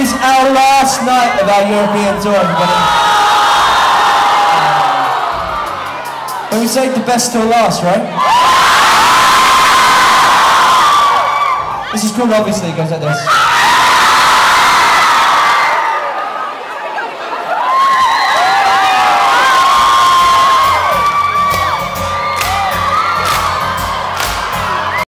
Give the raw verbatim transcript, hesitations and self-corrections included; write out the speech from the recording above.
is our last night of our European tour, everybody. But we saved the best till last, right? This is cool, obviously, it goes like this.